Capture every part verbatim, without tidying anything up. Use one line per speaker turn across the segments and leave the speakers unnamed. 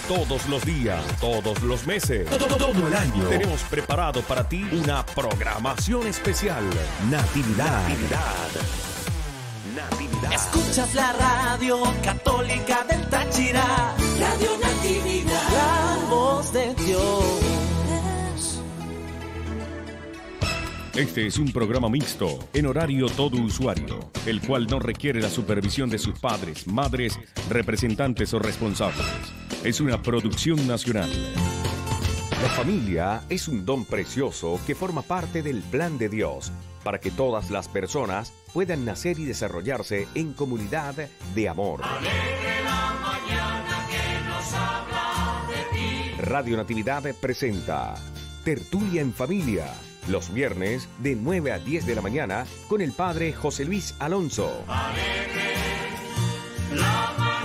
Todos los días, todos los meses, todo, todo el año. Tenemos preparado para ti una programación especial. Natividad. Natividad. Natividad.
Escuchas la radio católica del Táchira. Radio Natividad. La voz de Dios.
Este es un programa mixto, en horario todo usuario, el cual no requiere la supervisión de sus padres, madres, representantes o responsables. Es una producción nacional. La familia es un don precioso que forma parte del plan de Dios para que todas las personas puedan nacer y desarrollarse en comunidad de amor.
Alegre la mañana que nos habla de ti.
Radio Natividad presenta Tertulia en Familia, los viernes de nueve a diez de la mañana con el padre José Luis Alonso.
Alegre la mañana.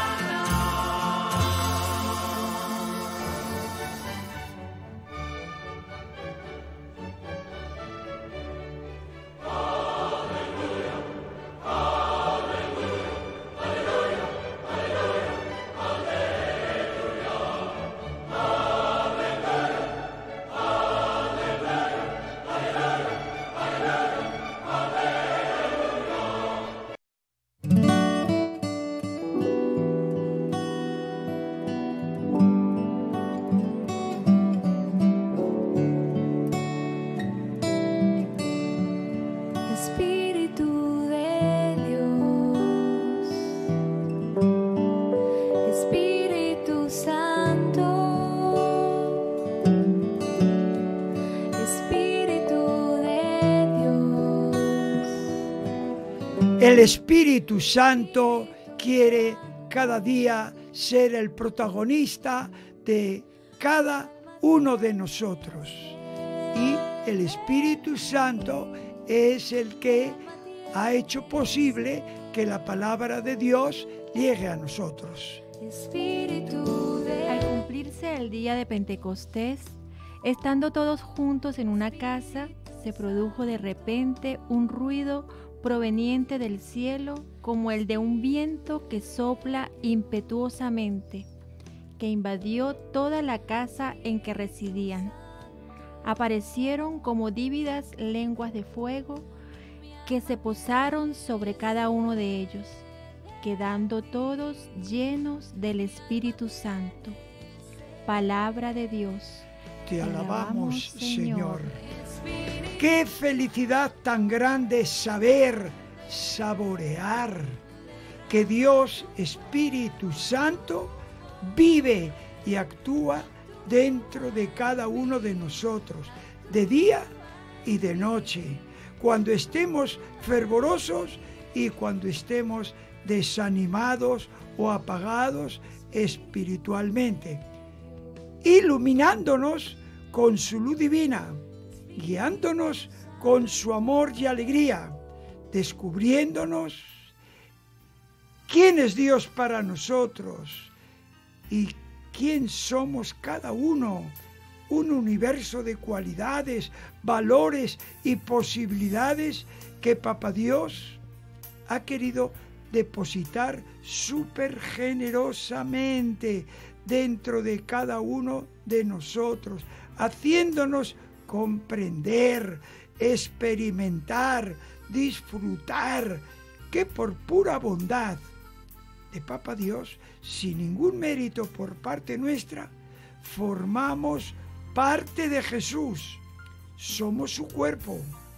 El Espíritu Santo quiere cada día ser el protagonista de cada uno de nosotros. Y el Espíritu Santo es el que ha hecho posible que la palabra de Dios llegue a nosotros.
Al cumplirse el día de Pentecostés, estando todos juntos en una casa, se produjo de repente un ruido proveniente del cielo, como el de un viento que sopla impetuosamente, que invadió toda la casa en que residían. Aparecieron como dívidas lenguas de fuego que se posaron sobre cada uno de ellos, quedando todos llenos del Espíritu Santo. Palabra de Dios.
Te alabamos, Señor. Qué felicidad tan grande saber, saborear que Dios Espíritu Santo vive y actúa dentro de cada uno de nosotros, de día y de noche, cuando estemos fervorosos y cuando estemos desanimados o apagados espiritualmente, iluminándonos con su luz divina, guiándonos con su amor y alegría, descubriéndonos quién es Dios para nosotros y quién somos cada uno, un universo de cualidades, valores y posibilidades que Papá Dios ha querido depositar súper generosamente dentro de cada uno de nosotros, haciéndonos comprender, experimentar, disfrutar, que por pura bondad de Papá Dios, sin ningún mérito por parte nuestra, formamos parte de Jesús. Somos su cuerpo,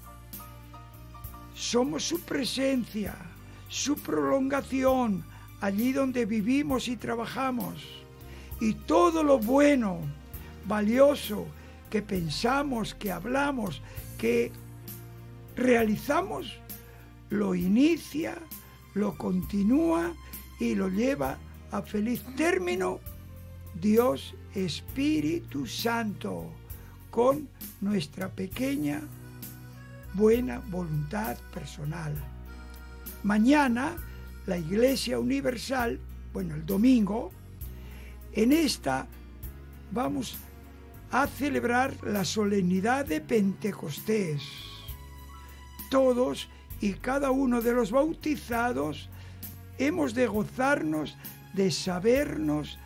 somos su presencia, su prolongación, allí donde vivimos y trabajamos. Y todo lo bueno, valioso, que pensamos, que hablamos, que realizamos, lo inicia, lo continúa y lo lleva a feliz término Dios Espíritu Santo, con nuestra pequeña buena voluntad personal. Mañana la Iglesia Universal, bueno, el domingo, en esta vamos a celebrar la solemnidad de Pentecostés. Todos y cada uno de los bautizados hemos de gozarnos de sabernos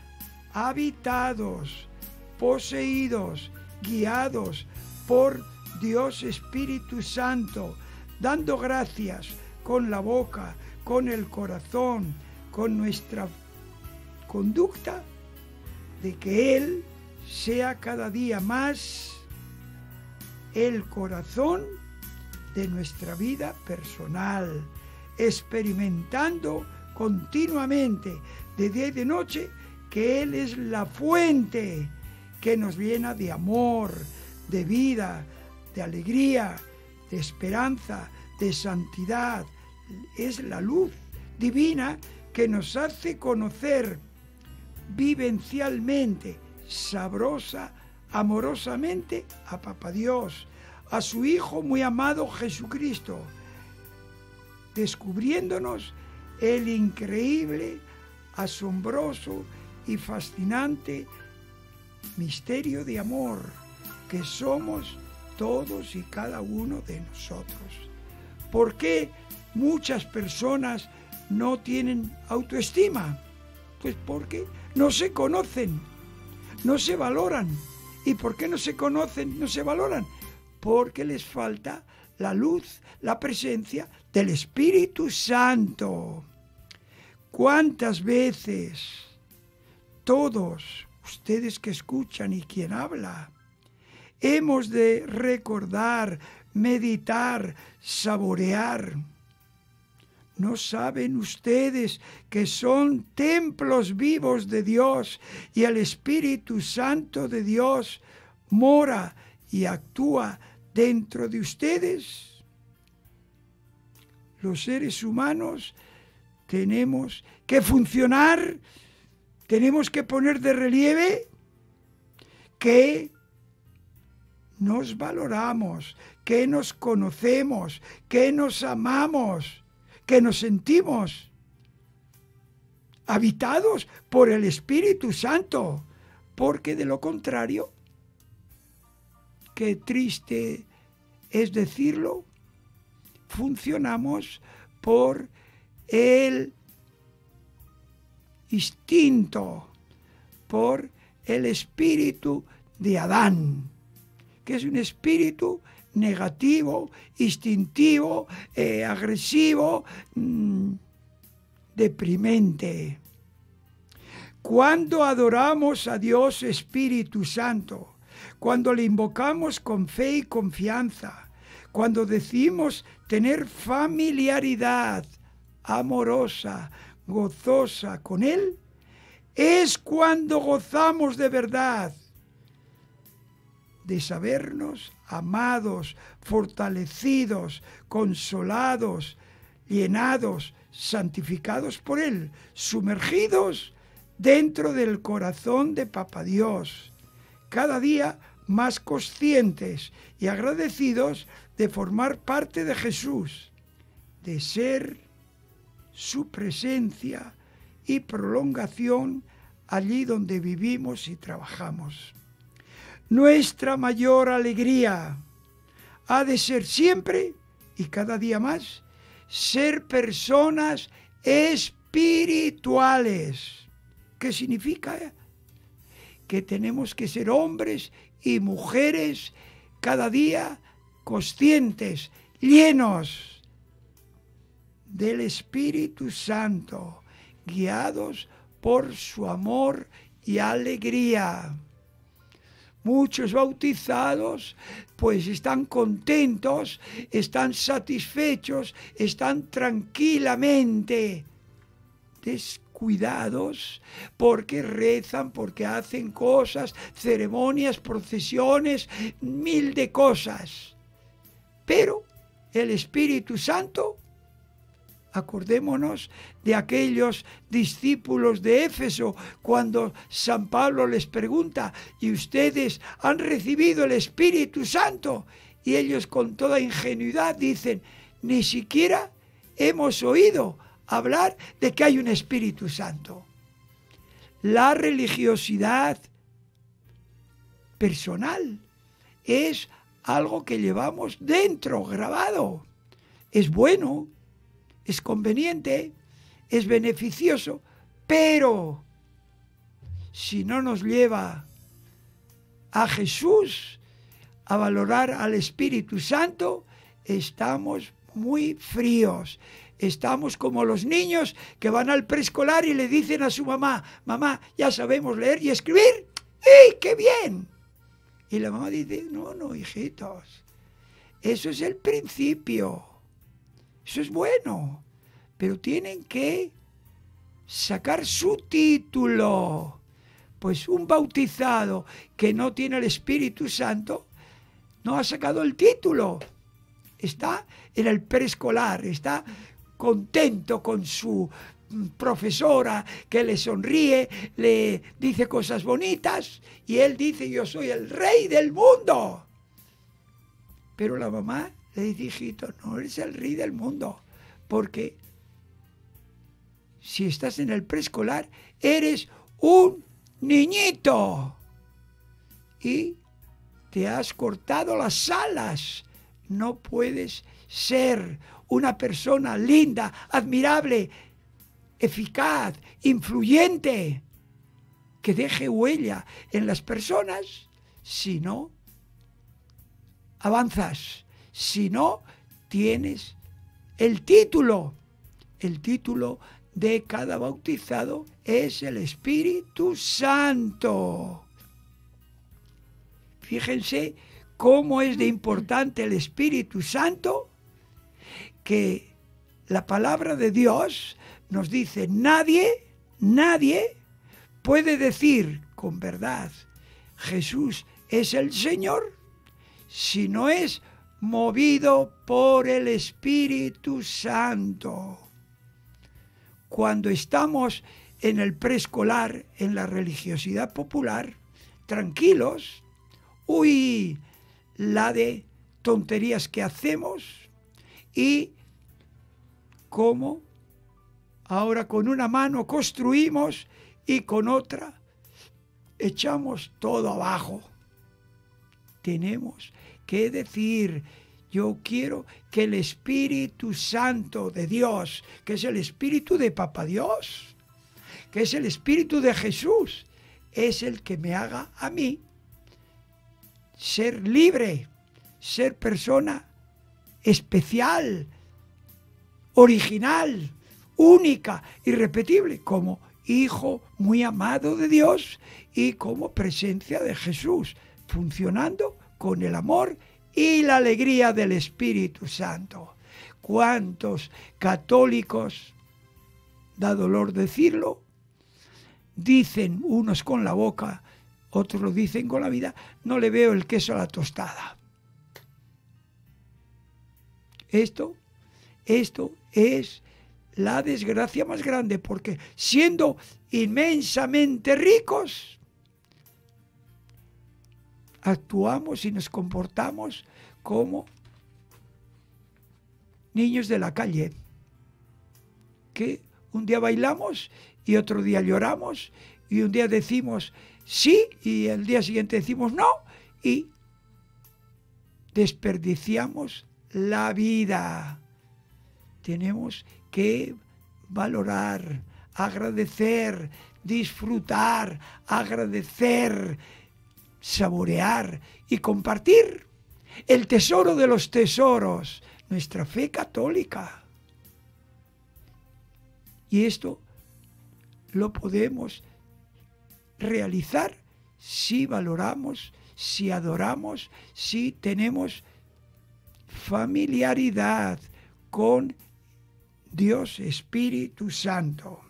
habitados, poseídos, guiados por Dios Espíritu Santo, dando gracias con la boca, con el corazón, con nuestra conducta, de que Él sea cada día más el corazón de nuestra vida personal, experimentando continuamente, de día y de noche, que Él es la fuente que nos llena de amor, de vida, de alegría, de esperanza, de santidad. Es la luz divina que nos hace conocer vivencialmente, sabrosa, amorosamente a Papá Dios, a su Hijo muy amado Jesucristo, descubriéndonos el increíble, asombroso y fascinante misterio de amor que somos todos y cada uno de nosotros. ¿Por qué muchas personas no tienen autoestima? Pues porque no se conocen, no se valoran. ¿Y por qué no se conocen, no se valoran? Porque les falta la luz, la presencia del Espíritu Santo. ¿Cuántas veces todos ustedes que escuchan y quien habla, hemos de recordar, meditar, saborear? ¿No saben ustedes que son templos vivos de Dios y el Espíritu Santo de Dios mora y actúa dentro de ustedes? Los seres humanos tenemos que funcionar, tenemos que poner de relieve que nos valoramos, que nos conocemos, que nos amamos, que nos sentimos habitados por el Espíritu Santo, porque de lo contrario, qué triste es decirlo, funcionamos por el instinto, por el espíritu de Adán, que es un espíritu negativo, instintivo, eh, agresivo, mmm, deprimente. Cuando adoramos a Dios Espíritu Santo, cuando le invocamos con fe y confianza, cuando decimos tener familiaridad amorosa, gozosa con Él, es cuando gozamos de verdad de sabernos amados, fortalecidos, consolados, llenados, santificados por Él, sumergidos dentro del corazón de Papá Dios, cada día más conscientes y agradecidos de formar parte de Jesús, de ser su presencia y prolongación allí donde vivimos y trabajamos. Nuestra mayor alegría ha de ser siempre, y cada día más, ser personas espirituales. ¿Qué significa? Que tenemos que ser hombres y mujeres cada día conscientes, llenos del Espíritu Santo, guiados por su amor y alegría. Muchos bautizados pues están contentos, están satisfechos, están tranquilamente descuidados porque rezan, porque hacen cosas, ceremonias, procesiones, mil de cosas. Pero el Espíritu Santo, acordémonos de aquellos discípulos de Éfeso cuando San Pablo les pregunta: ¿y ustedes han recibido el Espíritu Santo? Y ellos con toda ingenuidad dicen: ni siquiera hemos oído hablar de que hay un Espíritu Santo. La religiosidad personal es algo que llevamos dentro, grabado. Es bueno, es conveniente, es beneficioso, pero si no nos lleva a Jesús, a valorar al Espíritu Santo, estamos muy fríos. Estamos como los niños que van al preescolar y le dicen a su mamá: mamá, ya sabemos leer y escribir. ¡Eh, qué bien! Y la mamá dice: no, no, hijitos, eso es el principio, eso es bueno, pero tienen que sacar su título. Pues un bautizado que no tiene el Espíritu Santo no ha sacado el título. Está en el preescolar, está contento con su profesora que le sonríe, le dice cosas bonitas y él dice: yo soy el rey del mundo. Pero la mamá le dice: hijito, no eres el rey del mundo, porque si estás en el preescolar eres un niñito y te has cortado las alas. No puedes ser una persona linda, admirable, eficaz, influyente, que deje huella en las personas si no avanzas, si no tienes el título. El título de cada bautizado es el Espíritu Santo. Fíjense cómo es de importante el Espíritu Santo, que la palabra de Dios nos dice: nadie, nadie puede decir con verdad Jesús es el Señor si no es movido por el Espíritu Santo. Cuando estamos en el preescolar, en la religiosidad popular, tranquilos, uy, la de tonterías que hacemos, y cómo ahora con una mano construimos y con otra echamos todo abajo. Tenemos que decir: yo quiero que el Espíritu Santo de Dios, que es el Espíritu de Papá Dios, que es el Espíritu de Jesús, es el que me haga a mí ser libre, ser persona especial, original, única, irrepetible, como hijo muy amado de Dios y como presencia de Jesús, funcionando con el amor y la alegría del Espíritu Santo. ¿Cuántos católicos, da dolor decirlo, dicen unos con la boca, otros lo dicen con la vida: no le veo el queso a la tostada? Esto, esto es la desgracia más grande, porque siendo inmensamente ricos, actuamos y nos comportamos como niños de la calle, que un día bailamos y otro día lloramos, y un día decimos sí y el día siguiente decimos no, y desperdiciamos la vida. Tenemos que valorar, agradecer, disfrutar, agradecer, saborear y compartir el tesoro de los tesoros, nuestra fe católica. Y esto lo podemos realizar si valoramos, si adoramos, si tenemos familiaridad con Dios Espíritu Santo.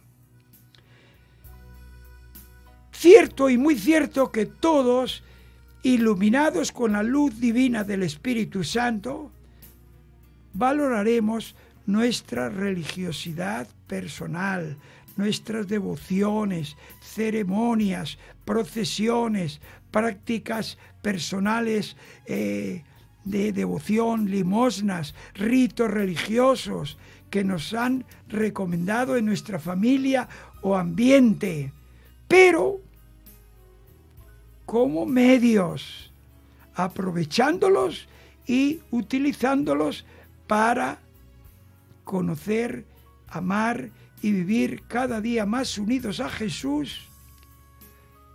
Cierto y muy cierto que todos, iluminados con la luz divina del Espíritu Santo, valoraremos nuestra religiosidad personal, nuestras devociones, ceremonias, procesiones, prácticas personales eh, de devoción, limosnas, ritos religiosos que nos han recomendado en nuestra familia o ambiente, pero como medios, aprovechándolos y utilizándolos para conocer, amar y vivir cada día más unidos a Jesús,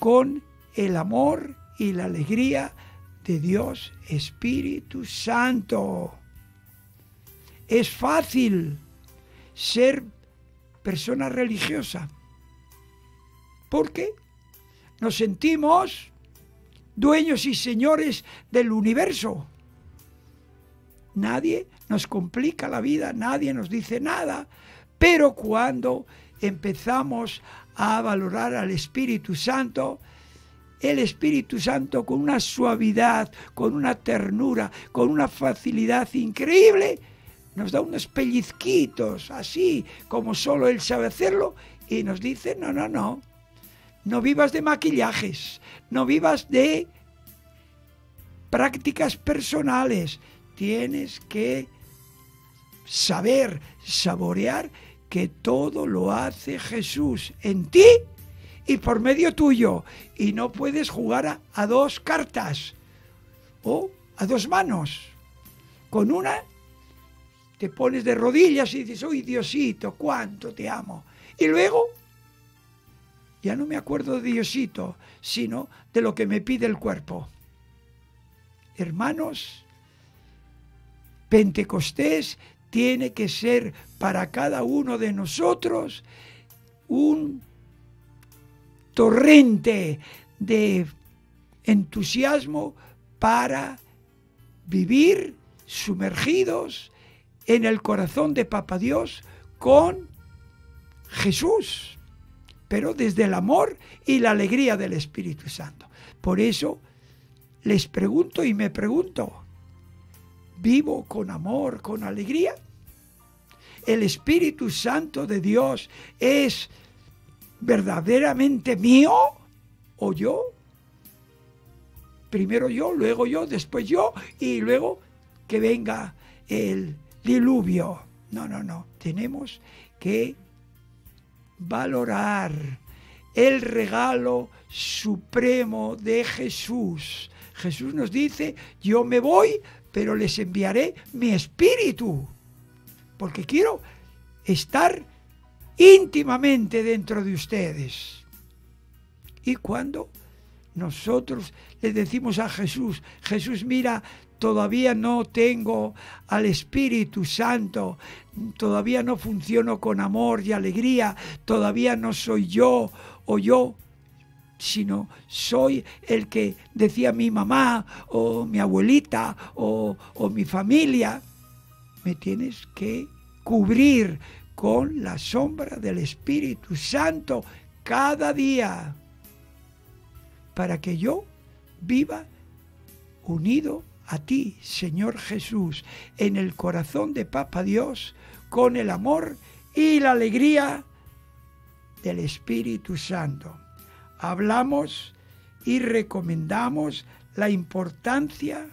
con el amor y la alegría de Dios Espíritu Santo. Es fácil ser persona religiosa, porque nos sentimos dueños y señores del universo. Nadie nos complica la vida, nadie nos dice nada, pero cuando empezamos a valorar al Espíritu Santo, el Espíritu Santo con una suavidad, con una ternura, con una facilidad increíble, nos da unos pellizquitos, así como solo Él sabe hacerlo, y nos dice, no, no, no, no vivas de maquillajes, no vivas de prácticas personales, tienes que saber, saborear que todo lo hace Jesús en ti y por medio tuyo, y no puedes jugar a, a dos cartas o a dos manos. Con una te pones de rodillas y dices, uy, Diosito, cuánto te amo. Y luego, ya no me acuerdo de Diosito, sino de lo que me pide el cuerpo. Hermanos, Pentecostés tiene que ser para cada uno de nosotros un torrente de entusiasmo para vivir sumergidos en el corazón de Papá Dios con Jesús, pero desde el amor y la alegría del Espíritu Santo. Por eso les pregunto y me pregunto, ¿vivo con amor, con alegría? ¿El Espíritu Santo de Dios es verdaderamente mío o yo? Primero yo, luego yo, después yo y luego que venga el diluvio. No, no, no. Tenemos que valorar el regalo supremo de Jesús. Jesús nos dice, yo me voy, pero les enviaré mi espíritu, porque quiero estar íntimamente dentro de ustedes. Y cuando nosotros le decimos a Jesús, Jesús, mira, todavía no tengo al Espíritu Santo, todavía no funciono con amor y alegría, todavía no soy yo o yo, sino soy el que decía mi mamá o mi abuelita o, o mi familia. Me tienes que cubrir con la sombra del Espíritu Santo cada día para que yo viva unido a ti, Señor Jesús, en el corazón de Papá Dios, con el amor y la alegría del Espíritu Santo. Hablamos y recomendamos la importancia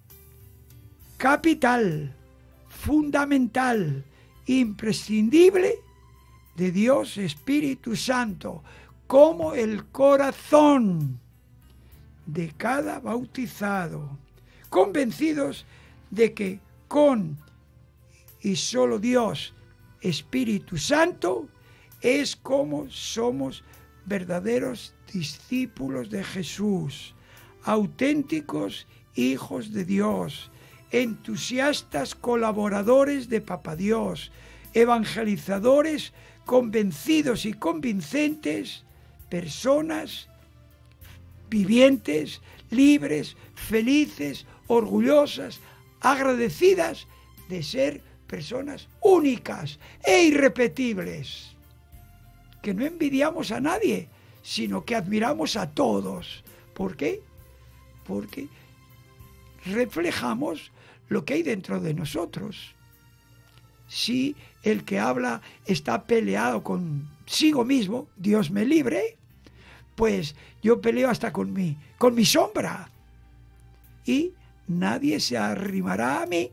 capital, fundamental, imprescindible de Dios Espíritu Santo, como el corazón de cada bautizado, convencidos de que con y solo Dios Espíritu Santo es como somos verdaderos discípulos de Jesús, auténticos hijos de Dios, entusiastas colaboradores de Papá Dios, evangelizadores convencidos y convincentes, personas vivientes, libres, felices, orgullosas, agradecidas de ser personas únicas e irrepetibles, que no envidiamos a nadie, sino que admiramos a todos. ¿Por qué? Porque reflejamos lo que hay dentro de nosotros. Si el que habla está peleado consigo mismo, Dios me libre, pues yo peleo hasta con mi, con mi sombra. Y nadie se arrimará a mí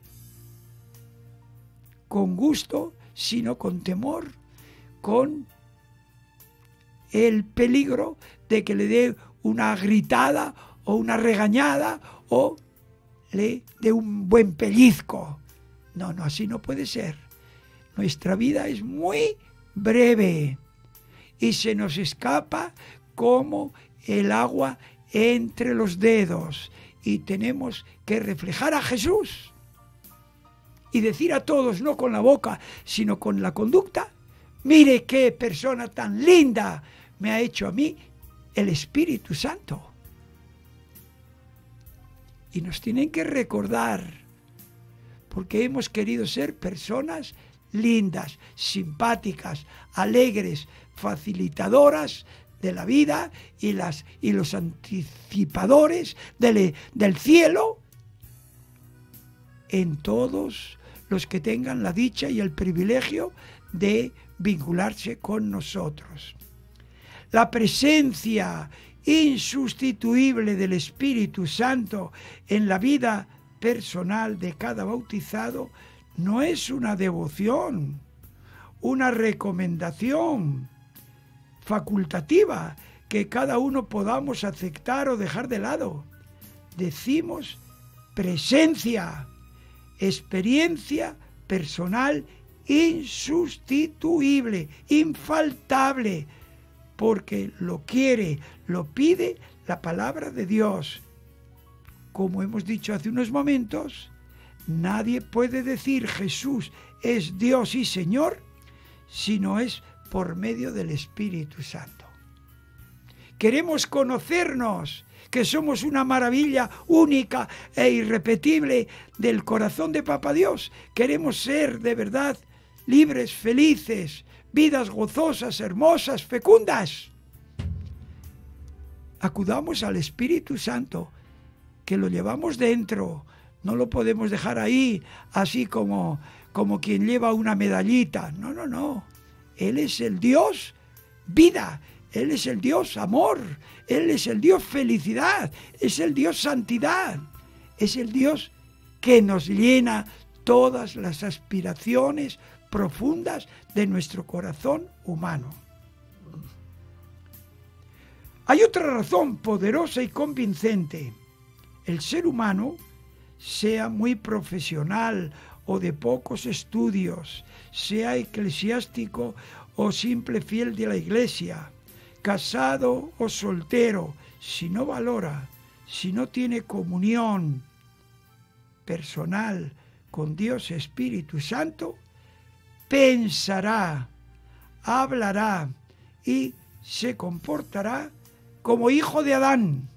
con gusto, sino con temor, con el peligro de que le dé una gritada o una regañada o le dé un buen pellizco. No, no, así no puede ser. Nuestra vida es muy breve y se nos escapa como el agua entre los dedos y tenemos que reflejar a Jesús y decir a todos, no con la boca, sino con la conducta: mire qué persona tan linda me ha hecho a mí el Espíritu Santo. Y nos tienen que recordar, porque hemos querido ser personas lindas, simpáticas, alegres, facilitadoras de la vida y, las, y los anticipadores del, del cielo en todos los que tengan la dicha y el privilegio de vincularse con nosotros. La presencia insustituible del Espíritu Santo en la vida personal de cada bautizado no es una devoción, una recomendación facultativa que cada uno podamos aceptar o dejar de lado. Decimos presencia, experiencia personal insustituible, infaltable, porque lo quiere, lo pide la palabra de Dios. Como hemos dicho hace unos momentos, nadie puede decir Jesús es Dios y Señor si no es por medio del Espíritu Santo. Queremos conocernos, que somos una maravilla única e irrepetible del corazón de Papá Dios. Queremos ser de verdad libres, felices, vidas gozosas, hermosas, fecundas. Acudamos al Espíritu Santo, que lo llevamos dentro. No lo podemos dejar ahí, así como, como quien lleva una medallita. No, no, no. Él es el Dios vida. Él es el Dios amor. Él es el Dios felicidad. Es el Dios santidad. Es el Dios que nos llena todas las aspiraciones profundas de nuestro corazón humano. Hay otra razón poderosa y convincente. El ser humano, sea muy profesional o de pocos estudios, sea eclesiástico o simple fiel de la iglesia, casado o soltero, si no valora, si no tiene comunión personal con Dios Espíritu Santo, pensará, hablará y se comportará como hijo de Adán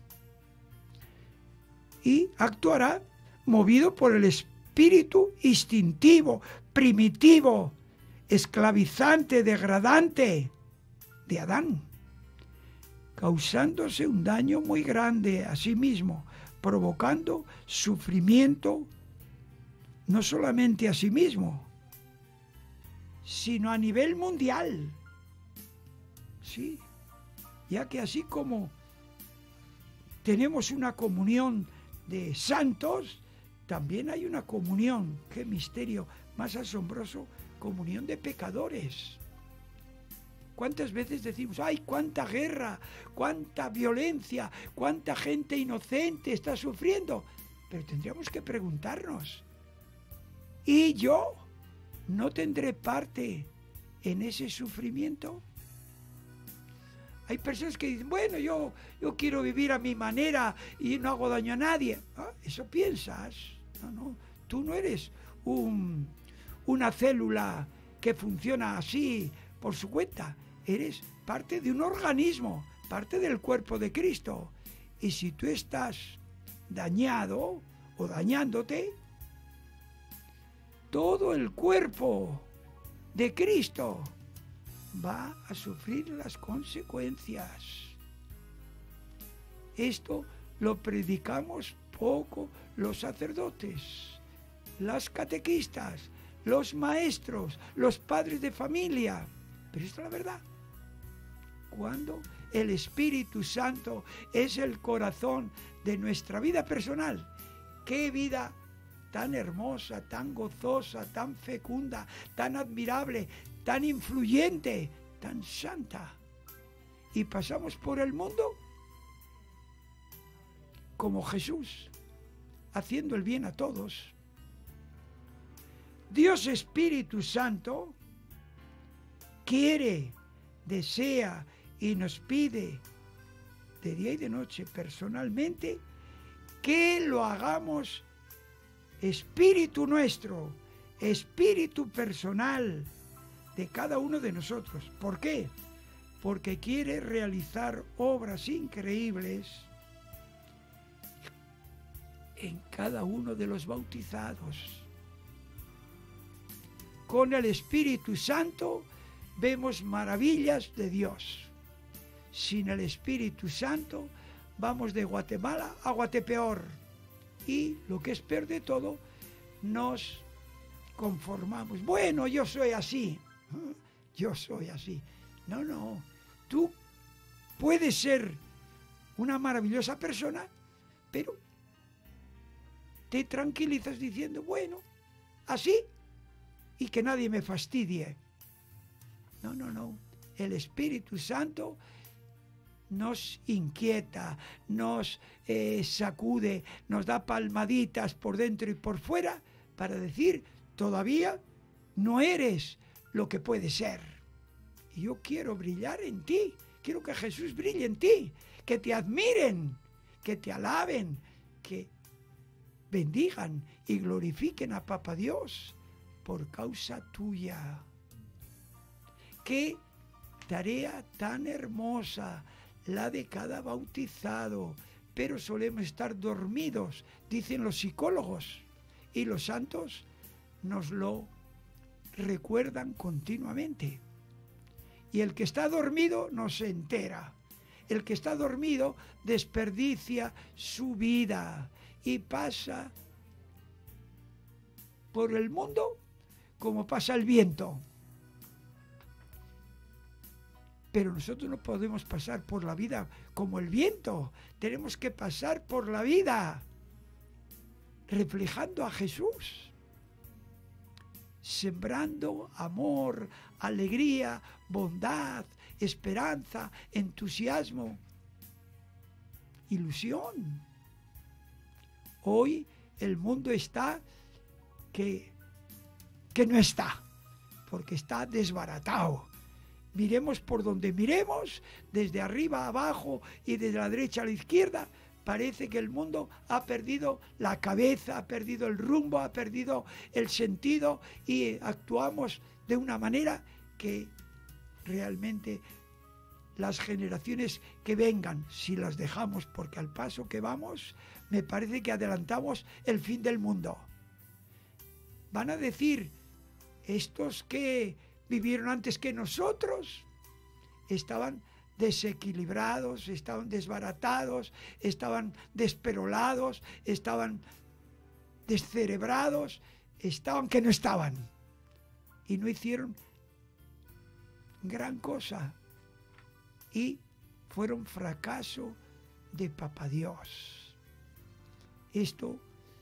y actuará movido por el espíritu instintivo, primitivo, esclavizante, degradante de Adán, causándose un daño muy grande a sí mismo, provocando sufrimiento no solamente a sí mismo, sino a nivel mundial. Sí, ya que así como tenemos una comunión de santos, también hay una comunión, qué misterio más asombroso, comunión de pecadores. ¿Cuántas veces decimos, ay, cuánta guerra, cuánta violencia, cuánta gente inocente está sufriendo? Pero tendríamos que preguntarnos, ¿y yo no tendré parte en ese sufrimiento? Hay personas que dicen, bueno, yo, yo quiero vivir a mi manera y no hago daño a nadie. ¿Ah? ¿Eso piensas? No, no, tú no eres un, una célula que funciona así por su cuenta. Eres parte de un organismo, parte del cuerpo de Cristo. Y si tú estás dañado o dañándote, todo el cuerpo de Cristo va a sufrir las consecuencias. Esto lo predicamos poco los sacerdotes, las catequistas, los maestros, los padres de familia. Pero esto es la verdad. Cuando el Espíritu Santo es el corazón de nuestra vida personal, qué vida tan hermosa, tan gozosa, tan fecunda, tan admirable, tan influyente, tan santa. Y pasamos por el mundo como Jesús, haciendo el bien a todos. Dios Espíritu Santo quiere, desea y nos pide de día y de noche, personalmente, que lo hagamos espíritu nuestro, espíritu personal de cada uno de nosotros. ¿Por qué? Porque quiere realizar obras increíbles en cada uno de los bautizados. Con el Espíritu Santo vemos maravillas de Dios. Sin el Espíritu Santo vamos de Guatemala a Guatepeor. Y lo que es peor de todo, nos conformamos. Bueno, yo soy así. Yo soy así. No, no. Tú puedes ser una maravillosa persona, pero te tranquilizas diciendo, bueno, así, y que nadie me fastidie. No, no, no. El Espíritu Santo nos inquieta, nos eh, sacude, nos da palmaditas por dentro y por fuera para decir, todavía no eres lo que puedes ser. Y yo quiero brillar en ti, quiero que Jesús brille en ti, que te admiren, que te alaben, que bendigan y glorifiquen a Papá Dios por causa tuya. Qué tarea tan hermosa la de cada bautizado, pero solemos estar dormidos, dicen los psicólogos, y los santos nos lo recuerdan continuamente. Y el que está dormido no se entera. El que está dormido desperdicia su vida y pasa por el mundo como pasa el viento. Pero nosotros no podemos pasar por la vida como el viento. Tenemos que pasar por la vida reflejando a Jesús, sembrando amor, alegría, bondad, esperanza, entusiasmo, ilusión. Hoy el mundo está que, que no está, porque está desbaratado. Miremos por donde miremos, desde arriba a abajo y desde la derecha a la izquierda, parece que el mundo ha perdido la cabeza, ha perdido el rumbo, ha perdido el sentido y actuamos de una manera que realmente las generaciones que vengan, si las dejamos, porque al paso que vamos, me parece que adelantamos el fin del mundo. Van a decir, estos que vivieron antes que nosotros estaban desequilibrados, estaban desbaratados, estaban desperolados, estaban descerebrados, estaban que no estaban y no hicieron gran cosa y fueron fracaso de Papá Dios. Esto,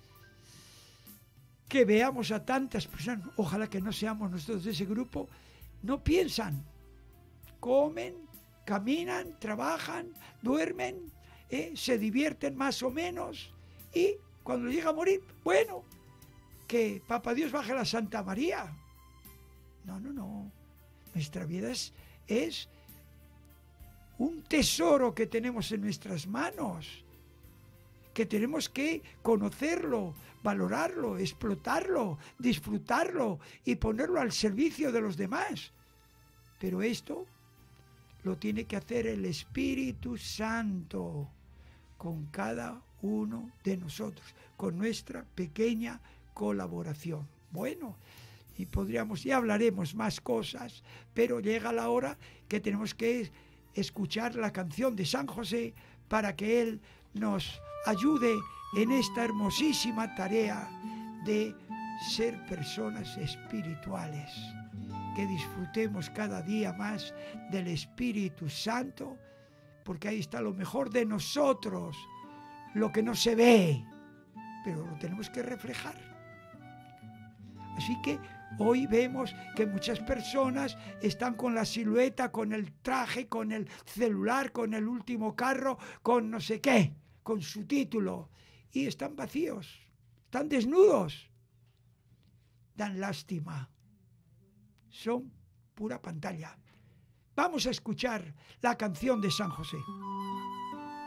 que veamos a tantas personas, ojalá que no seamos nosotros de ese grupo, no piensan, comen, caminan, trabajan, duermen, eh, se divierten más o menos y cuando llega a morir, bueno, que Papá Dios baje la Santa María. No, no, no. Nuestra vida es, es un tesoro que tenemos en nuestras manos, que tenemos que conocerlo, valorarlo, explotarlo, disfrutarlo y ponerlo al servicio de los demás. Pero esto lo tiene que hacer el Espíritu Santo con cada uno de nosotros, con nuestra pequeña colaboración. Bueno, y podríamos, ya hablaremos más cosas, pero llega la hora que tenemos que escuchar la canción de San José para que él nos ayude en esta hermosísima tarea de ser personas espirituales. Que disfrutemos cada día más del Espíritu Santo, porque ahí está lo mejor de nosotros, lo que no se ve, pero lo tenemos que reflejar. Así que hoy vemos que muchas personas están con la silueta, con el traje, con el celular, con el último carro, con no sé qué, con su título, y están vacíos, están desnudos. Dan lástima. Son pura pantalla. Vamos a escuchar la canción de San José.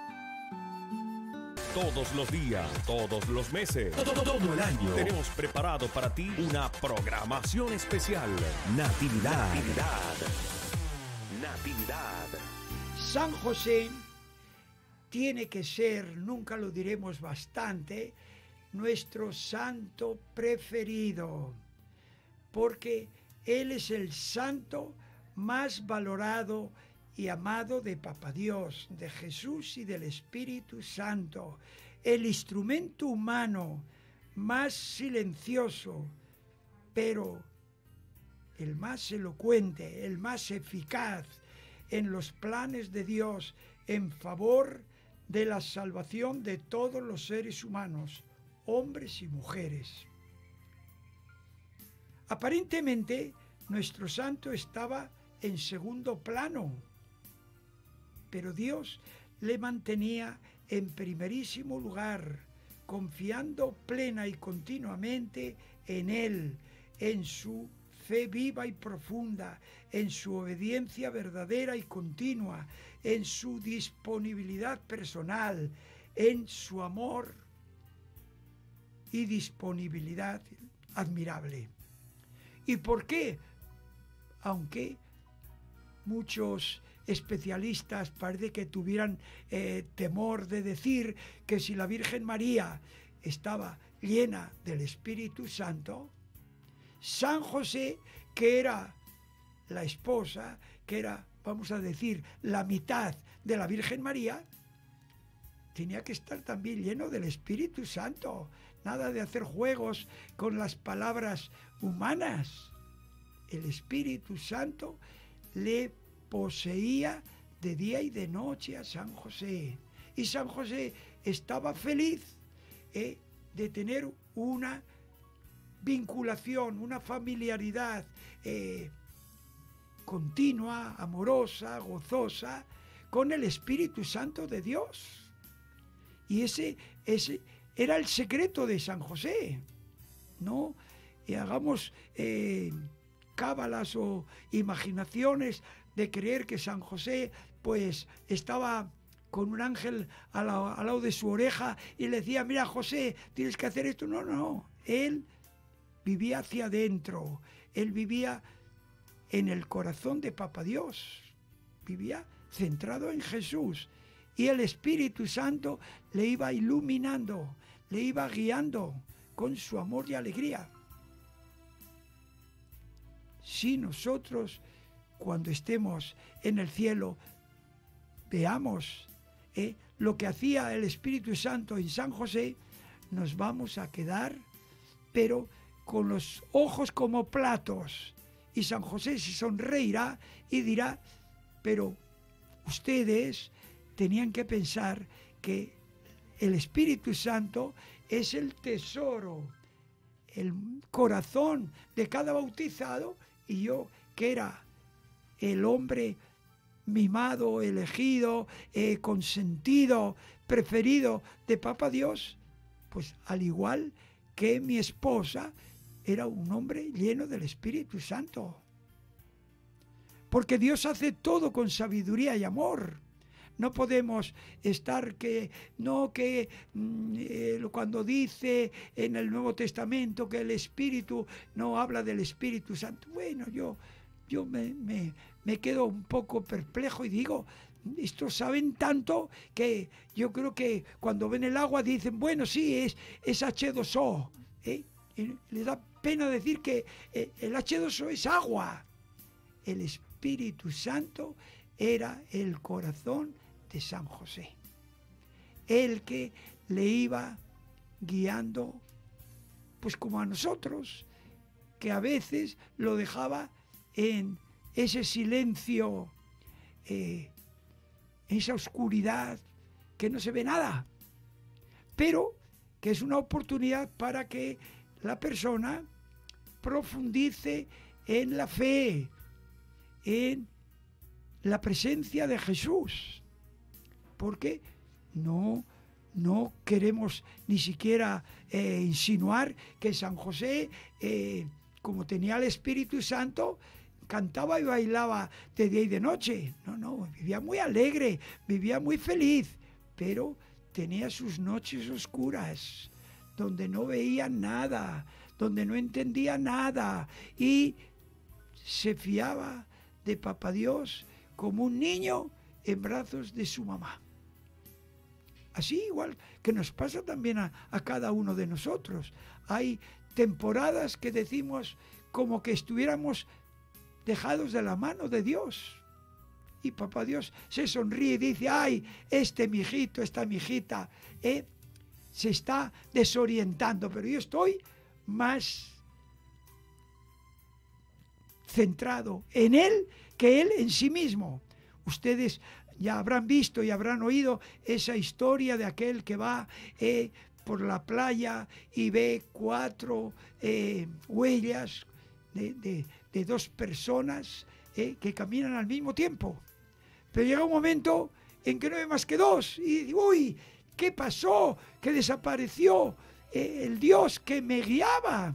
Todos los días, todos los meses, todo, todo el año. Tenemos preparado para ti una programación especial. Natividad. Natividad. Natividad.
San José tiene que ser, nunca lo diremos bastante, nuestro santo preferido, porque Él es el santo más valorado y amado de Papá Dios, de Jesús y del Espíritu Santo, el instrumento humano más silencioso, pero el más elocuente, el más eficaz en los planes de Dios en favor de la salvación de todos los seres humanos, hombres y mujeres. Aparentemente, nuestro santo estaba en segundo plano, pero Dios le mantenía en primerísimo lugar, confiando plena y continuamente en Él, en su fe viva y profunda, en su obediencia verdadera y continua, en su disponibilidad personal, en su amor y disponibilidad admirable. ¿Y por qué? Aunque muchos especialistas parece que tuvieran eh, temor de decir que si la Virgen María estaba llena del Espíritu Santo, San José, que era la esposa, que era, vamos a decir, la mitad de la Virgen María, tenía que estar también lleno del Espíritu Santo. Nada de hacer juegos con las palabras humanas. El Espíritu Santo le poseía de día y de noche a San José. Y San José estaba feliz eh, de tener una vinculación, una familiaridad eh, continua, amorosa, gozosa, con el Espíritu Santo de Dios. Y ese, ese era el secreto de San José. No y hagamos eh, cábalas o imaginaciones de creer que San José pues estaba con un ángel al, al lado de su oreja y le decía, mira José, tienes que hacer esto. No, no, él vivía hacia adentro, él vivía en el corazón de Papá Dios, vivía centrado en Jesús, y el Espíritu Santo le iba iluminando, le iba guiando con su amor y alegría. Si nosotros, cuando estemos en el cielo, veamos eh, lo que hacía el Espíritu Santo en San José, nos vamos a quedar, pero con los ojos como platos. Y San José se sonreirá y dirá, pero ustedes tenían que pensar que el Espíritu Santo es el tesoro, el corazón de cada bautizado, y yo, que era el hombre mimado, elegido, eh, consentido, preferido de Papá Dios, pues al igual que mi esposa, era un hombre lleno del Espíritu Santo. Porque Dios hace todo con sabiduría y amor. No podemos estar que, no que eh, cuando dice en el Nuevo Testamento que el Espíritu no habla del Espíritu Santo. Bueno, yo, yo me, me, me quedo un poco perplejo y digo, estos saben tanto que yo creo que cuando ven el agua dicen, bueno, sí, es, es hache dos o. ¿eh? Y les da pena decir que eh, el hache dos o es agua. El Espíritu Santo era el corazón de San José, el que le iba guiando, pues como a nosotros, que a veces lo dejaba en ese silencio, eh, esa oscuridad, que no se ve nada, pero que es una oportunidad para que la persona profundice en la fe, en la presencia de Jesús, porque no, no queremos ni siquiera eh, insinuar que San José, eh, como tenía el Espíritu Santo, cantaba y bailaba de día y de noche. No, no, vivía muy alegre, vivía muy feliz, pero tenía sus noches oscuras, donde no veía nada, donde no entendía nada, y se fiaba de Papá Dios como un niño en brazos de su mamá. Así igual que nos pasa también a, a cada uno de nosotros. Hay temporadas que decimos como que estuviéramos dejados de la mano de Dios. Y Papá Dios se sonríe y dice, ay, este mijito, esta mijita, eh, se está desorientando, pero yo estoy más centrado en Él que Él en sí mismo. Ustedes ya habrán visto y habrán oído esa historia de aquel que va eh, por la playa y ve cuatro eh, huellas de, de, de dos personas eh, que caminan al mismo tiempo. Pero llega un momento en que no ve más que dos y dice, uy, ¿qué pasó? Que desapareció eh, el Dios que me guiaba.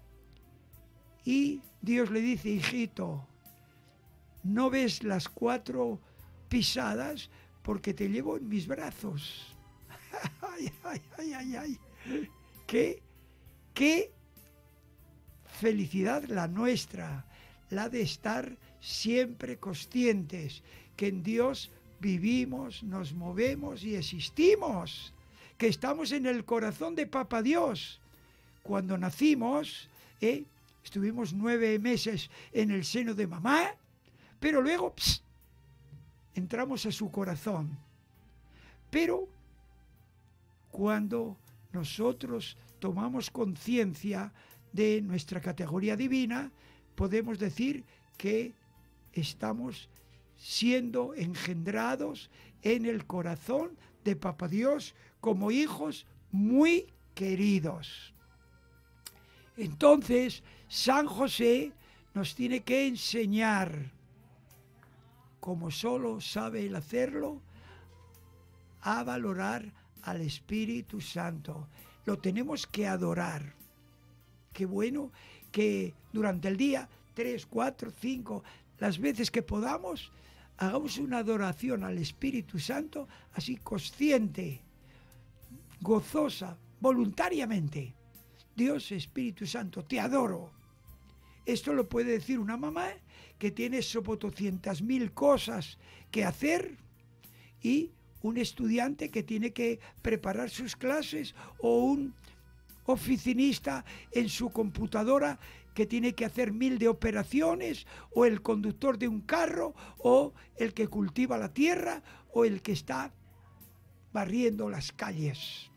Y Dios le dice, hijito, ¿no ves las cuatro pisadas? Porque te llevo en mis brazos. Ay, ay, ay, ay, ay. ¿Qué, qué felicidad la nuestra, la de estar siempre conscientes que en Dios vivimos, nos movemos y existimos, que estamos en el corazón de Papá Dios. Cuando nacimos, ¿eh? estuvimos nueve meses en el seno de mamá, pero luego pss, entramos a su corazón. Pero cuando nosotros tomamos conciencia de nuestra categoría divina, podemos decir que estamos siendo engendrados en el corazón de Papá Dios como hijos muy queridos. Entonces, San José nos tiene que enseñar, como solo sabe él hacerlo, a valorar al Espíritu Santo. Lo tenemos que adorar. Qué bueno que durante el día, tres, cuatro, cinco, las veces que podamos, hagamos una adoración al Espíritu Santo, así consciente, gozosa, voluntariamente. Dios, Espíritu Santo, te adoro. Esto lo puede decir una mamá que tiene sopotoscientas mil cosas que hacer y un estudiante que tiene que preparar sus clases o un oficinista en su computadora que tiene que hacer mil de operaciones, o el conductor de un carro, o el que cultiva la tierra, o el que está barriendo las calles.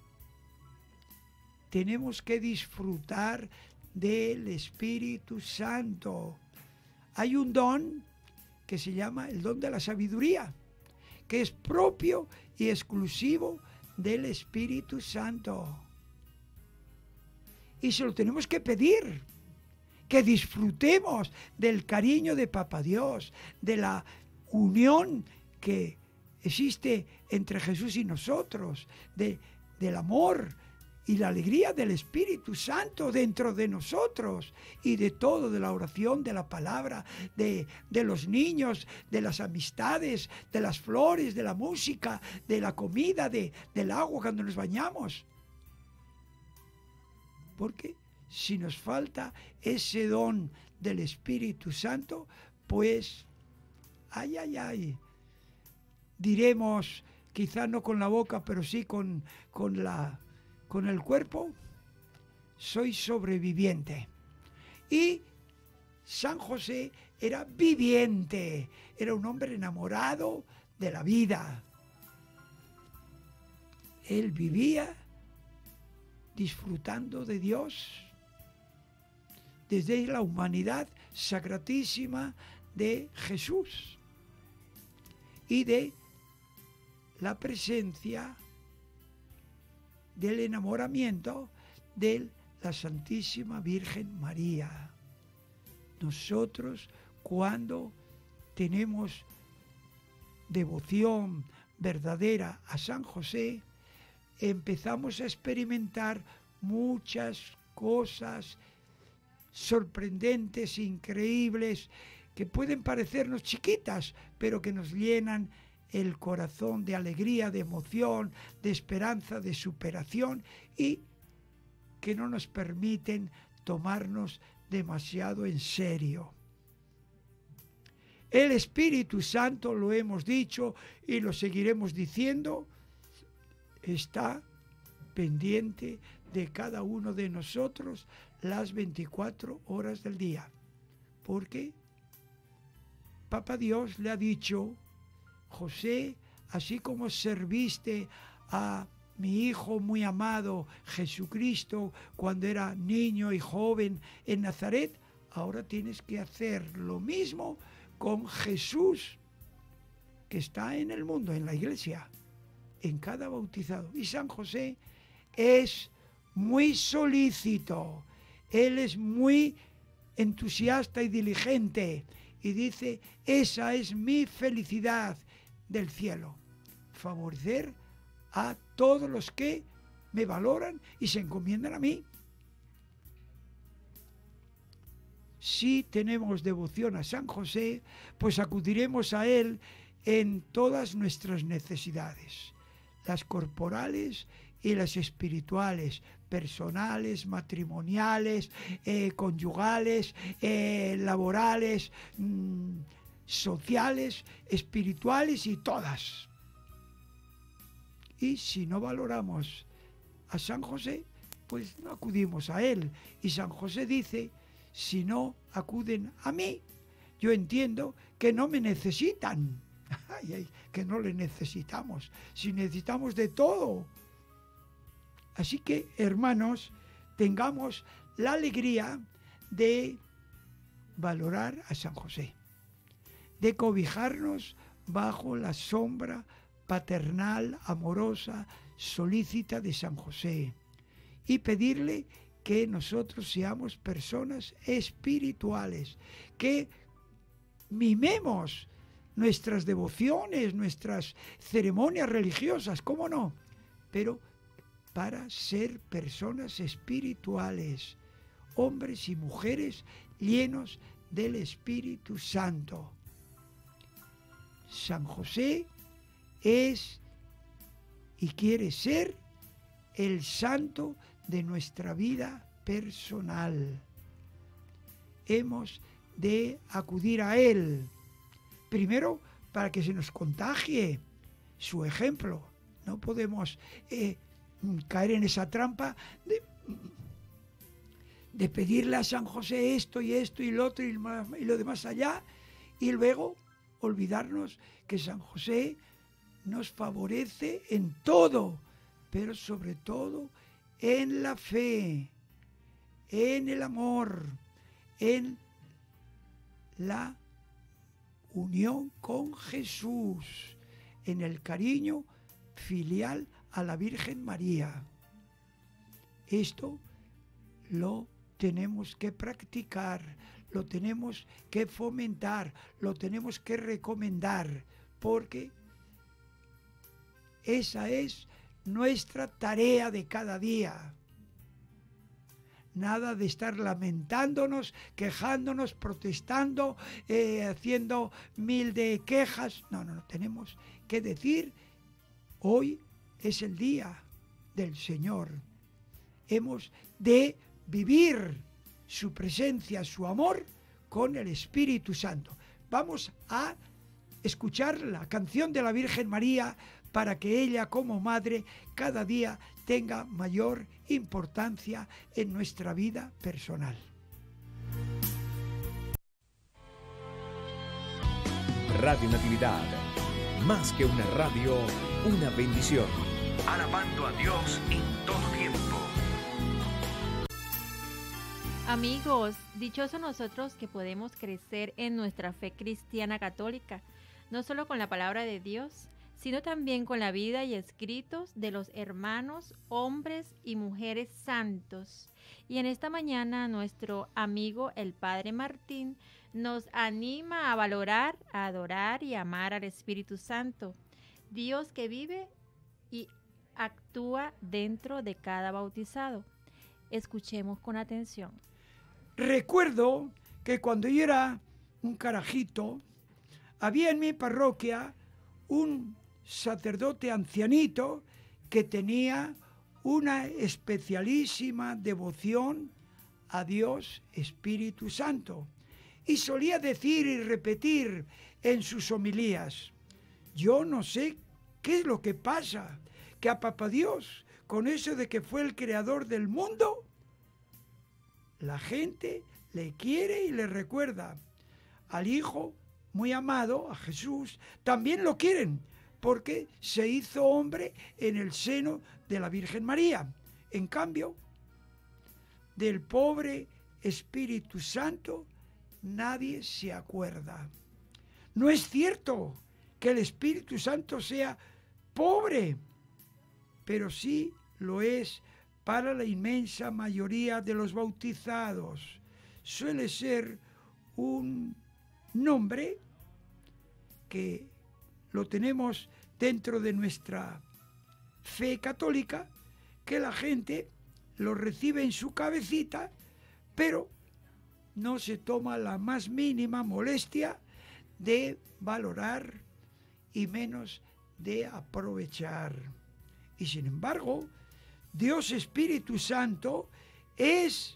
Tenemos que disfrutar del Espíritu Santo. Hay un don que se llama el don de la sabiduría, que es propio y exclusivo del Espíritu Santo. Y se lo tenemos que pedir, que disfrutemos del cariño de Papá Dios, de la unión que existe entre Jesús y nosotros, de, del amor y la alegría del Espíritu Santo dentro de nosotros, y de todo, de la oración, de la palabra, de, de los niños, de las amistades, de las flores, de la música, de la comida, de, del agua cuando nos bañamos. Porque si nos falta ese don del Espíritu Santo, pues, ay, ay, ay, diremos, quizá no con la boca, pero sí con, con, la, con el cuerpo, soy sobreviviente. Y San José era viviente, era un hombre enamorado de la vida. Él vivía disfrutando de Dios desde la humanidad sacratísima de Jesús y de la presencia del enamoramiento de la Santísima Virgen María. Nosotros, cuando tenemos devoción verdadera a San José, empezamos a experimentar muchas cosas sorprendentes, increíbles, que pueden parecernos chiquitas, pero que nos llenan el corazón de alegría, de emoción, de esperanza, de superación, y que no nos permiten tomarnos demasiado en serio. El Espíritu Santo, lo hemos dicho y lo seguiremos diciendo, está pendiente de cada uno de nosotros las veinticuatro horas del día. Porque Papá Dios le ha dicho: José, así como serviste a mi hijo muy amado Jesucristo cuando era niño y joven en Nazaret, ahora tienes que hacer lo mismo con Jesús, que está en el mundo, en la iglesia, en cada bautizado. Y San José es muy solícito, él es muy entusiasta y diligente, y dice: esa es mi felicidad del cielo, favorecer a todos los que me valoran y se encomiendan a mí. Si tenemos devoción a San José, pues acudiremos a él en todas nuestras necesidades, las corporales y las espirituales, personales, matrimoniales, eh, conyugales, eh, laborales, mmm, sociales, espirituales y todas. Y si no valoramos a San José, pues no acudimos a él. Y San José dice: si no acuden a mí, yo entiendo que no me necesitan. Ay, ay, que no le necesitamos, si necesitamos de todo. Así que, hermanos, tengamos la alegría de valorar a San José, de cobijarnos bajo la sombra paternal, amorosa, solícita de San José, y pedirle que nosotros seamos personas espirituales, que mimemos nuestras devociones, nuestras ceremonias religiosas, ¿cómo no? Pero para ser personas espirituales, hombres y mujeres llenos del Espíritu Santo. San José es y quiere ser el santo de nuestra vida personal. Hemos de acudir a él, primero para que se nos contagie su ejemplo. No podemos eh, caer en esa trampa de, de pedirle a San José esto y esto y lo otro y, más, y lo demás allá, y luego olvidarnos que San José nos favorece en todo, pero sobre todo en la fe, en el amor, en la unión con Jesús, en el cariño filial a la Virgen María. Esto lo tenemos que practicar, lo tenemos que fomentar, lo tenemos que recomendar, porque esa es nuestra tarea de cada día. Nada de estar lamentándonos, quejándonos, protestando, eh, haciendo mil de quejas. No, no, no, tenemos que decir: hoy es el día del Señor. Hemos de vivir su presencia, su amor con el Espíritu Santo. Vamos a escuchar la canción de la Virgen María para que ella, como madre, cada día tenga mayor importancia en nuestra vida personal.
Radio Natividad, más que una radio, una bendición. Alabando a Dios en todo tiempo.
Amigos, dichosos nosotros que podemos crecer en nuestra fe cristiana católica, no solo con la palabra de Dios, sino también con la vida y escritos de los hermanos, hombres y mujeres santos. Y en esta mañana nuestro amigo el Padre Martín nos anima a valorar, a adorar y amar al Espíritu Santo, Dios que vive y actúa dentro de cada bautizado. Escuchemos con atención.
Recuerdo que cuando yo era un carajito, había en mi parroquia un sacerdote ancianito que tenía una especialísima devoción a Dios Espíritu Santo. Y solía decir y repetir en sus homilías: yo no sé qué es lo que pasa, que a Papá Dios, con eso de que fue el creador del mundo, la gente le quiere y le recuerda. Al Hijo muy amado, a Jesús, también lo quieren, porque se hizo hombre en el seno de la Virgen María. En cambio, del pobre Espíritu Santo nadie se acuerda. No es cierto que el Espíritu Santo sea pobre, pero sí lo es para la inmensa mayoría de los bautizados. Suele ser un nombre que lo tenemos dentro de nuestra fe católica, que la gente lo recibe en su cabecita, pero no se toma la más mínima molestia de valorar y menos de aprovechar. Y sin embargo, Dios Espíritu Santo es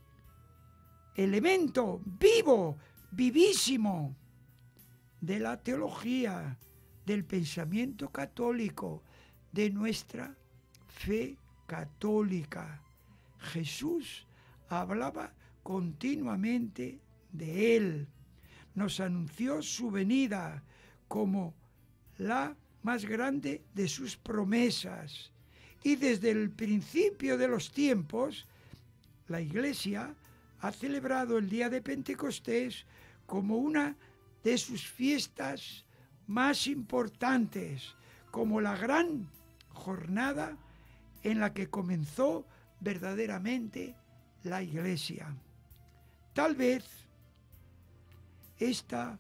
elemento vivo, vivísimo de la teología, del pensamiento católico, de nuestra fe católica. Jesús hablaba continuamente de Él, nos anunció su venida como la más grande de sus promesas, y desde el principio de los tiempos la Iglesia ha celebrado el día de Pentecostés como una de sus fiestas más importantes, como la gran jornada en la que comenzó verdaderamente la Iglesia. Tal vez esta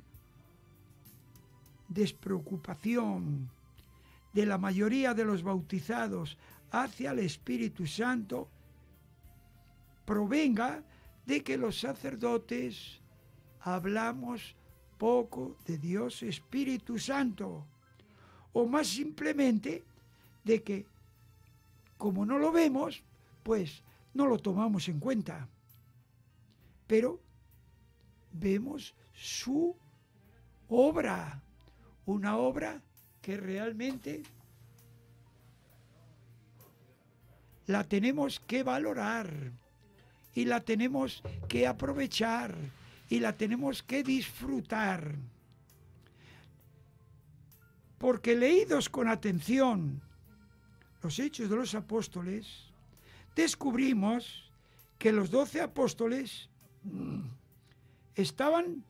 despreocupación de la mayoría de los bautizados hacia el Espíritu Santo provenga de que los sacerdotes hablamos poco de Dios Espíritu Santo, o más simplemente de que, como no lo vemos, pues no lo tomamos en cuenta. Pero vemos su obra, una obra que realmente la tenemos que valorar y la tenemos que aprovechar y la tenemos que disfrutar. Porque leídos con atención los Hechos de los Apóstoles, descubrimos que los doce apóstoles estaban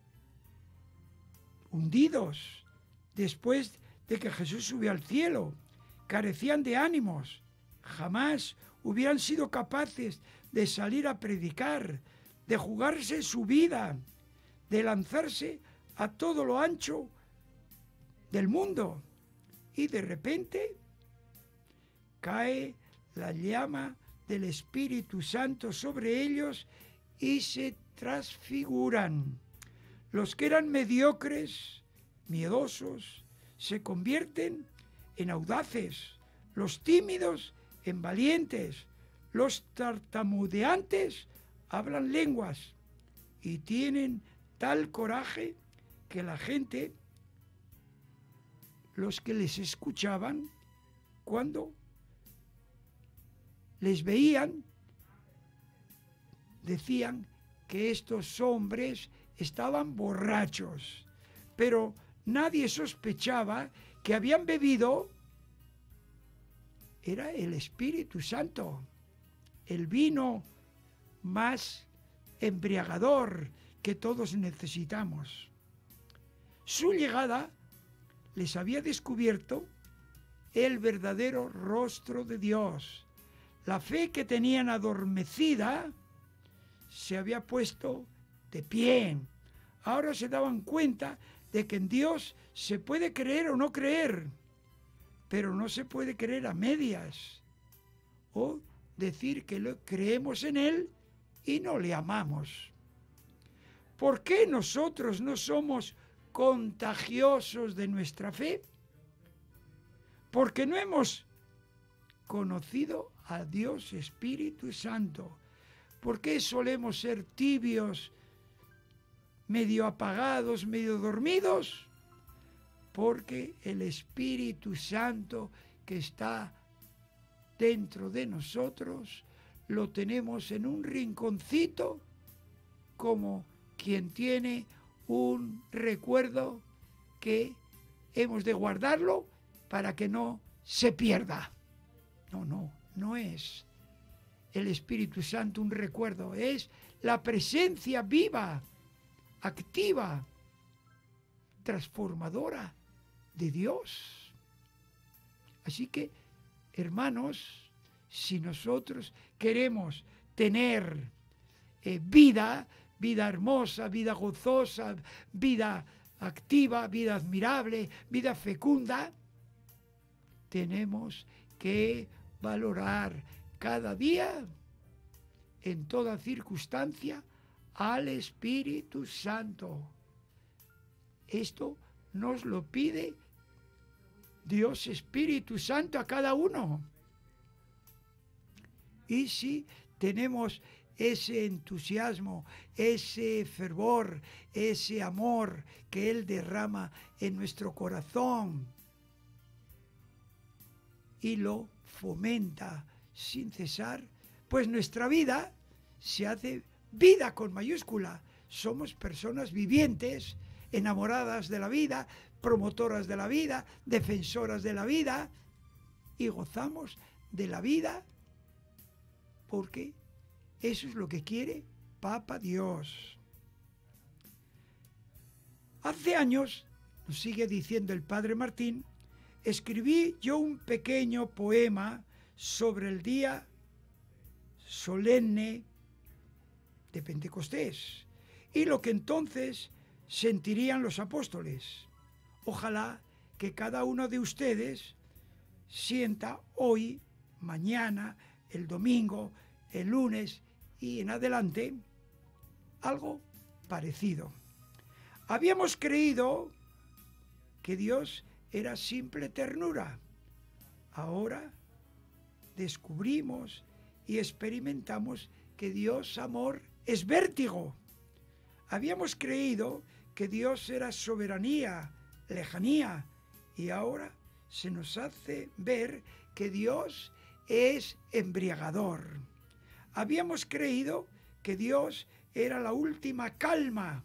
hundidos después de que Jesús subió al cielo, carecían de ánimos, jamás hubieran sido capaces de salir a predicar, de jugarse su vida, de lanzarse a todo lo ancho del mundo. Y de repente cae la llama del Espíritu Santo sobre ellos y se transfiguran. Los que eran mediocres, miedosos, se convierten en audaces, los tímidos en valientes, los tartamudeantes hablan lenguas y tienen tal coraje que la gente, los que les escuchaban, cuando les veían, decían que estos hombres estaban borrachos, pero nadie sospechaba que habían bebido, era el Espíritu Santo, el vino más embriagador que todos necesitamos. Su llegada les había descubierto el verdadero rostro de Dios. La fe que tenían adormecida se había puesto de pie. Ahora se daban cuenta de que en Dios se puede creer o no creer, pero no se puede creer a medias, o decir que lo creemos en Él y no le amamos. ¿Por qué nosotros no somos contagiosos de nuestra fe? porque no hemos conocido a Dios Espíritu Santo. ¿Por qué solemos ser tibios, medio apagados, medio dormidos? Porque el Espíritu Santo que está dentro de nosotros lo tenemos en un rinconcito, como quien tiene un recuerdo que hemos de guardarlo para que no se pierda. No, no, no es el Espíritu Santo un recuerdo, es la presencia viva, activa, transformadora de Dios. Así que, hermanos, si nosotros queremos tener eh, vida, vida hermosa, vida gozosa, vida activa, vida admirable, vida fecunda, tenemos que valorar cada día, en toda circunstancia, al Espíritu Santo. Esto nos lo pide Dios Espíritu Santo a cada uno. Y si tenemos ese entusiasmo, ese fervor, ese amor que Él derrama en nuestro corazón y lo fomenta sin cesar, pues nuestra vida se hace vida con mayúscula. Somos personas vivientes, enamoradas de la vida, promotoras de la vida, defensoras de la vida, y gozamos de la vida porque eso es lo que quiere Papa Dios. Hace años, nos sigue diciendo el Padre Martín, escribí yo un pequeño poema sobre el día solemne de Pentecostés y lo que entonces sentirían los apóstoles. Ojalá que cada uno de ustedes sienta hoy, mañana, el domingo, el lunes y en adelante algo parecido. Habíamos creído que Dios era simple ternura. Ahora descubrimos y experimentamos que Dios, amor, es vértigo. Habíamos creído que Dios era soberanía, lejanía, y ahora se nos hace ver que Dios es embriagador. Habíamos creído que Dios era la última calma,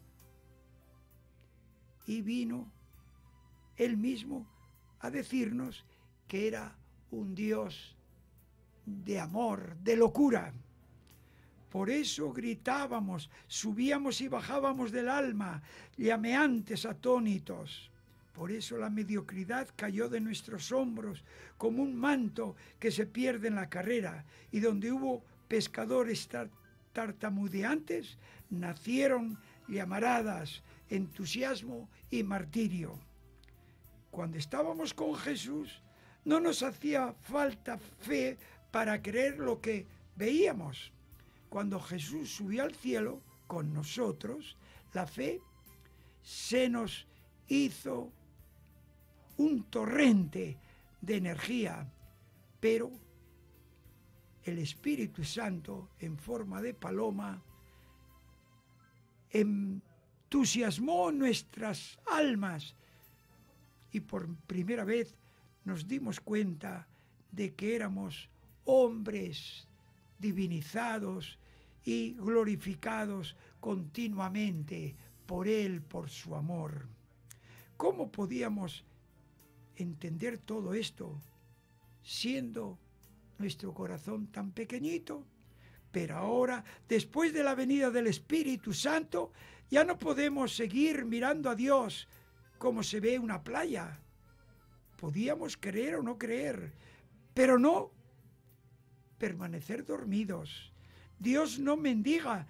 y vino Él mismo a decirnos que era un Dios de amor, de locura. Por eso gritábamos, subíamos y bajábamos del alma, llameantes, atónitos. Por eso la mediocridad cayó de nuestros hombros como un manto que se pierde en la carrera, y donde hubo pescadores tar tartamudeantes, nacieron llamaradas, entusiasmo y martirio. Cuando estábamos con Jesús, no nos hacía falta fe para creer lo que veíamos. Cuando Jesús subió al cielo con nosotros, la fe se nos hizo un torrente de energía, pero el Espíritu Santo, en forma de paloma, entusiasmó nuestras almas y por primera vez nos dimos cuenta de que éramos hombres divinizados y glorificados continuamente por Él, por su amor. ¿Cómo podíamos entender todo esto siendo nuestro corazón tan pequeñito? Pero ahora, después de la venida del Espíritu Santo, ya no podemos seguir mirando a Dios como se ve una playa. Podíamos creer o no creer, pero no permanecer dormidos. Dios no mendiga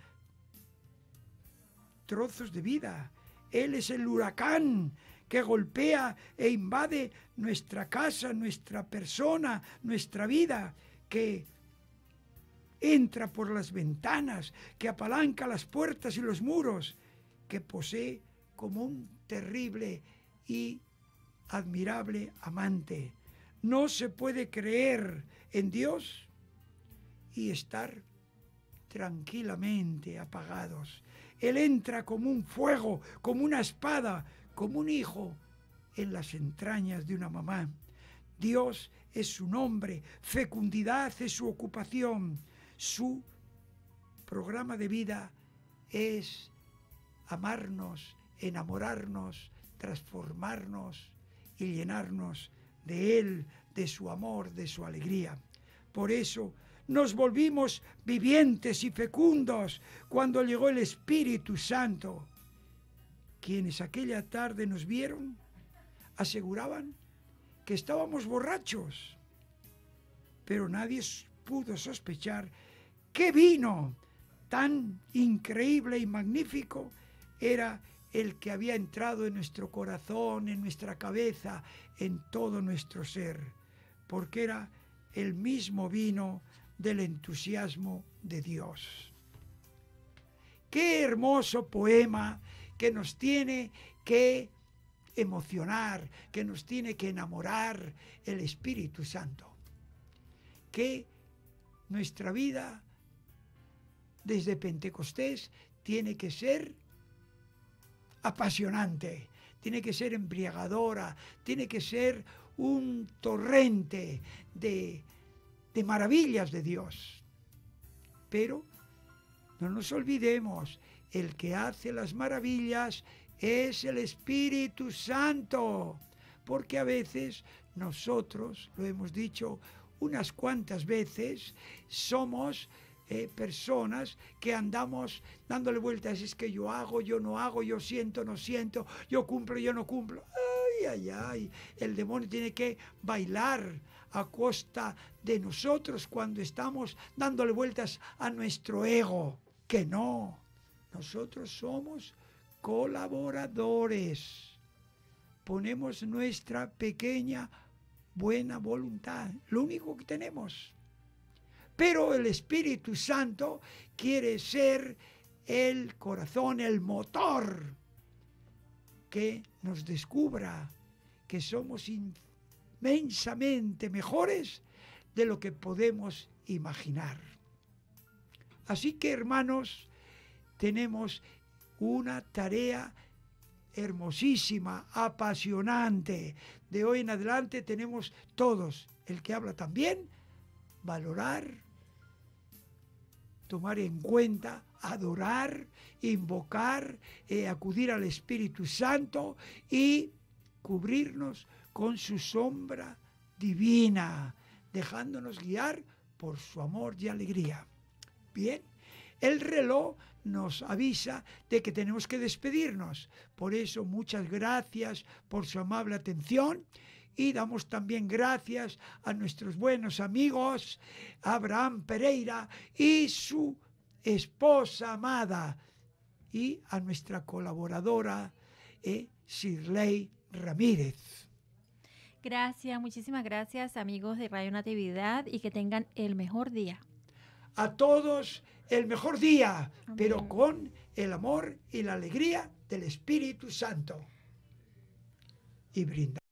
trozos de vida. Él es el huracán que golpea e invade nuestra casa, nuestra persona, nuestra vida, que entra por las ventanas, que apalanca las puertas y los muros, que posee como un terrible y admirable amante. No se puede creer en Dios y estar tranquilamente apagados. Él entra como un fuego, como una espada, como un hijo en las entrañas de una mamá. Dios es su nombre, fecundidad es su ocupación, su programa de vida es amarnos, enamorarnos, transformarnos y llenarnos de Él, de su amor, de su alegría. Por eso nos volvimos vivientes y fecundos cuando llegó el Espíritu Santo. Quienes aquella tarde nos vieron aseguraban que estábamos borrachos, pero nadie pudo sospechar qué vino tan increíble y magnífico era el que había entrado en nuestro corazón, en nuestra cabeza, en todo nuestro ser, porque era el mismo vino del entusiasmo de Dios. Qué hermoso poema que nos tiene que emocionar, que nos tiene que enamorar el Espíritu Santo. Que nuestra vida desde Pentecostés tiene que ser apasionante, tiene que ser embriagadora, tiene que ser un torrente de, de maravillas de Dios. Pero no nos olvidemos, el que hace las maravillas es el Espíritu Santo, porque a veces nosotros, lo hemos dicho unas cuantas veces, somos Eh, personas que andamos dándole vueltas, es que yo hago, yo no hago, yo siento, no siento, yo cumplo, yo no cumplo. Ay, ay, ay, el demonio tiene que bailar a costa de nosotros cuando estamos dándole vueltas a nuestro ego, que no, nosotros somos colaboradores, ponemos nuestra pequeña buena voluntad, lo único que tenemos. Pero el Espíritu Santo quiere ser el corazón, el motor que nos descubra que somos inmensamente mejores de lo que podemos imaginar. Así que, hermanos, tenemos una tarea hermosísima, apasionante. De hoy en adelante tenemos todos, el que habla también, valorar, tomar en cuenta, adorar, invocar, eh, acudir al Espíritu Santo y cubrirnos con su sombra divina, dejándonos guiar por su amor y alegría. Bien, el reloj nos avisa de que tenemos que despedirnos. Por eso, muchas gracias por su amable atención. Y damos también gracias a nuestros buenos amigos, Abraham Pereira y su esposa amada, y a nuestra colaboradora, eh, Shirley Ramírez.
Gracias, muchísimas gracias, amigos de Radio Natividad, y que tengan el mejor día.
A todos el mejor día,
Amén.
Pero con el amor y la alegría del Espíritu Santo. Y brinda.